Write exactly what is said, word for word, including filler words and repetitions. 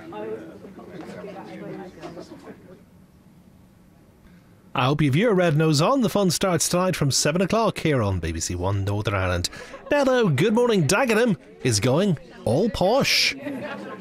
I hope you've your red nose on. The fun starts tonight from seven o'clock here on B B C One Northern Ireland. Now though, Good Morning Dagenham is going all posh.